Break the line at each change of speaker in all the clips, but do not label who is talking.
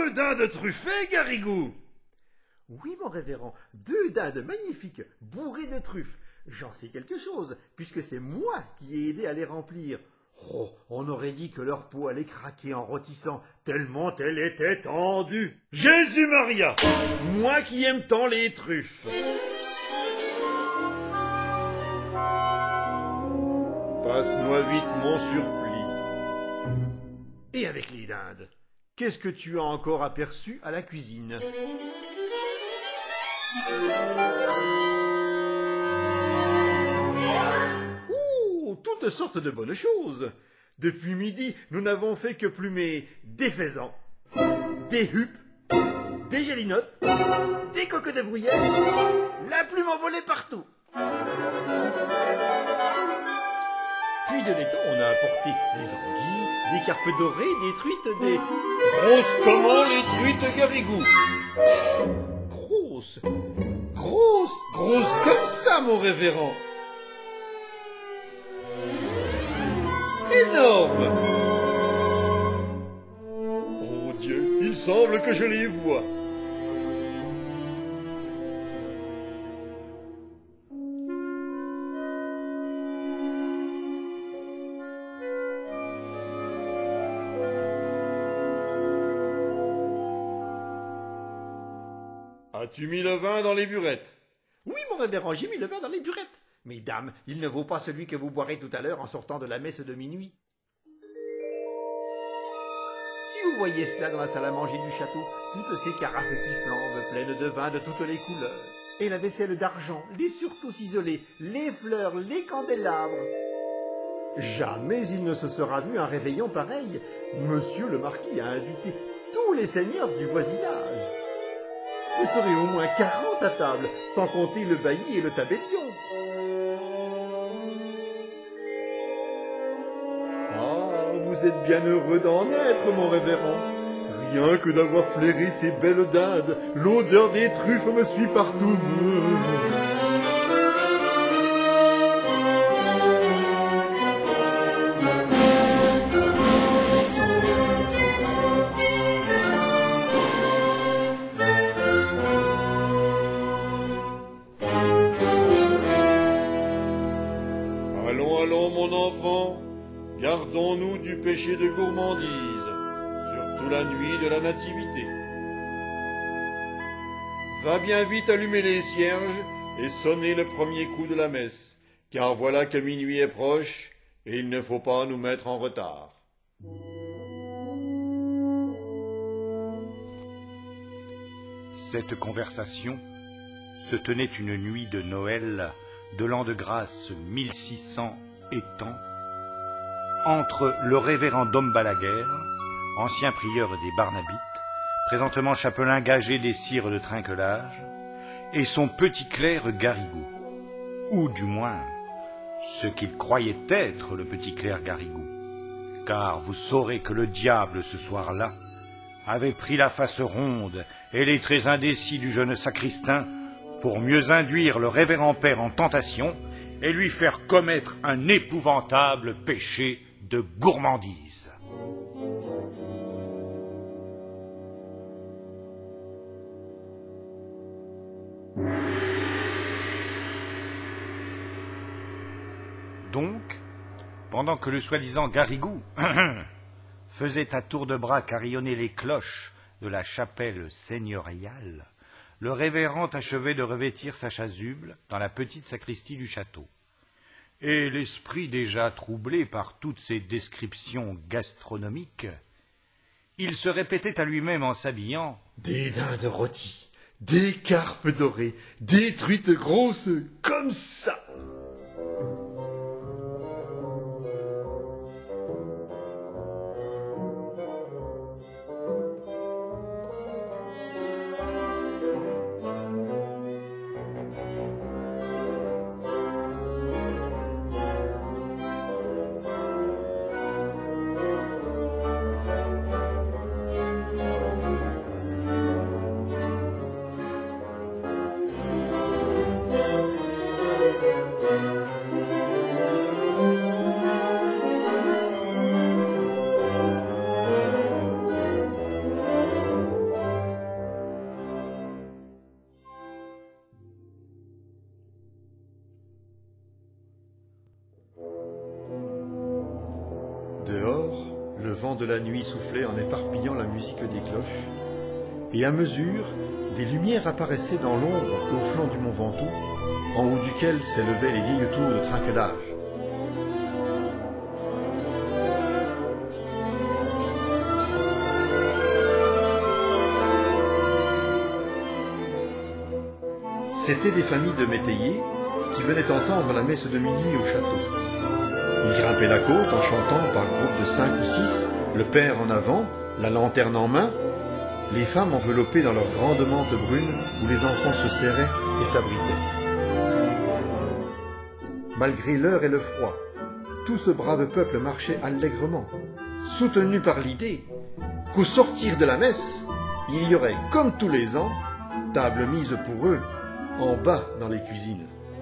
2 dindes truffées, Garrigou?
Oui, mon révérend, 2 dindes magnifiques, bourrées de truffes. J'en sais quelque chose, puisque c'est moi qui ai aidé à les remplir. Oh, on aurait dit que leur peau allait craquer en rôtissant, tellement elle était tendue.
Jésus-Maria, moi qui aime tant les truffes. Passe-moi vite mon surplis.
Et avec les dindes, qu'est-ce que tu as encore aperçu à la cuisine? Toutes sortes de bonnes choses. Depuis midi, nous n'avons fait que plumer des faisans, des huppes, des gelinottes, des coques de bruyère. La plume envolait partout. Puis de l'étang, on a apporté des anguilles, des carpes dorées, des truites, des...
Grosses comment les truites, Garrigou?
Grosses, grosses, grosses comme ça, mon révérend. Énorme!
Oh Dieu, il semble que je les vois. As-tu mis le vin dans les burettes?
Oui, mon révérend, j'ai mis le vin dans les burettes. Mesdames, il ne vaut pas celui que vous boirez tout à l'heure en sortant de la messe de minuit. Si vous voyez cela dans la salle à manger du château, toutes ces carafes qui flambent, pleines de vin de toutes les couleurs, et la vaisselle d'argent, les surtouts isolés, les fleurs, les candélabres. Jamais il ne se sera vu un réveillon pareil. Monsieur le marquis a invité tous les seigneurs du voisinage. Vous serez au moins 40 à table, sans compter le bailli et le tabellion.
Vous êtes bien heureux d'en être, mon révérend. Rien que d'avoir flairé ces belles dindes, l'odeur des truffes me suit partout. Allons, allons, mon enfant. Gardons-nous du péché de gourmandise, surtout la nuit de la nativité. Va bien vite allumer les cierges et sonner le premier coup de la messe, car voilà que minuit est proche et il ne faut pas nous mettre en retard.
Cette conversation se tenait une nuit de Noël de l'an de grâce 1600 étant entre le révérend Dom Balaguer, ancien prieur des Barnabites, présentement chapelain gagé des sires de trinquelage, et son petit clerc Garrigou, ou du moins ce qu'il croyait être le petit clerc Garrigou, car vous saurez que le diable ce soir-là avait pris la face ronde et les traits indécis du jeune sacristain pour mieux induire le révérend père en tentation et lui faire commettre un épouvantable péché de gourmandise. Donc, pendant que le soi-disant Garrigou faisait à tour de bras carillonner les cloches de la chapelle seigneuriale, le révérend achevait de revêtir sa chasuble dans la petite sacristie du château. Et l'esprit déjà troublé par toutes ces descriptions gastronomiques, il se répétait à lui-même en s'habillant «
Des dindes rôties, des carpes dorées, des truites grosses comme ça !» vent de la nuit soufflait en éparpillant la musique des cloches, et à mesure, des lumières apparaissaient dans l'ombre au flanc du mont Ventoux, en haut duquel s'élevaient les vieilles tours de trinquelage. C'étaient des familles de métayers qui venaient entendre la messe de minuit au château. Ils grimpaient la côte en chantant par groupes de 5 ou 6, le père en avant, la lanterne en main, les femmes enveloppées dans leurs grandes mantes brunes où les enfants se serraient et s'abritaient. Malgré l'heure et le froid, tout ce brave peuple marchait allègrement, soutenu par l'idée qu'au sortir de la messe, il y aurait, comme tous les ans, table mise pour eux, en bas dans les cuisines.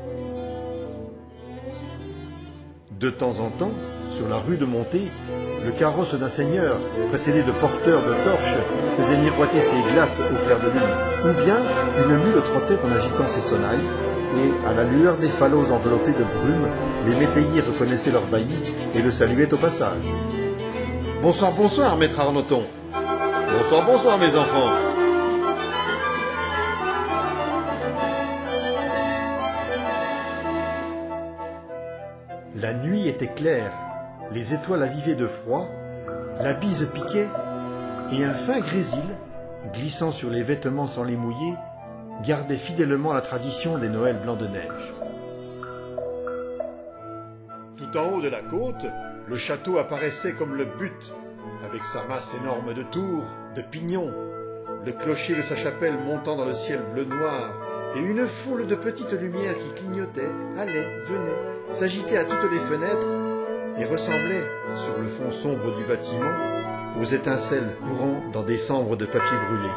De temps en temps, sur la rue de Montée, le carrosse d'un seigneur, précédé de porteurs de torches, faisait miroiter ses glaces au clair de lune. Ou bien, une mule trottait en agitant ses sonnailles, et, à la lueur des falots enveloppés de brume, les métayers reconnaissaient leur bailli et le saluaient au passage. « Bonsoir, bonsoir, maître Arnoton. »« Bonsoir, bonsoir, mes enfants. » La nuit était claire, les étoiles avivaient de froid, la bise piquait, et un fin grésil, glissant sur les vêtements sans les mouiller, gardait fidèlement la tradition des Noëls blancs de neige. Tout en haut de la côte, le château apparaissait comme le but, avec sa masse énorme de tours, de pignons, le clocher de sa chapelle montant dans le ciel bleu-noir, et une foule de petites lumières qui clignotaient, allaient, venaient, s'agitaient à toutes les fenêtres, et ressemblaient, sur le fond sombre du bâtiment, aux étincelles courant dans des cendres de papier brûlé.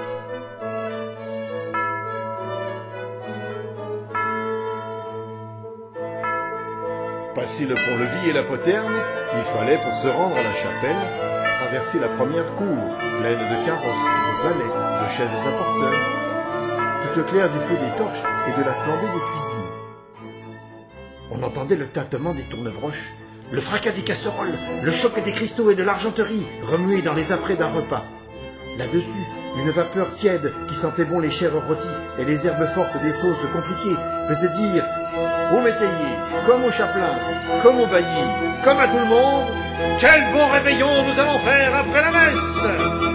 Passé le pont-levis et la poterne, il fallait, pour se rendre à la chapelle, traverser la première cour, pleine de carrosses, de valets, de chaises à porteurs, toute claire du feu des torches et de la flambée des cuisines. On entendait le tintement des tournebroches, le fracas des casseroles, le choc des cristaux et de l'argenterie remués dans les apprêts d'un repas. Là-dessus, une vapeur tiède qui sentait bon les chairs rôties et les herbes fortes des sauces compliquées faisait dire aux métayers, comme aux chapelains, comme aux baillis, comme à tout le monde, quel bon réveillon nous allons faire après la messe!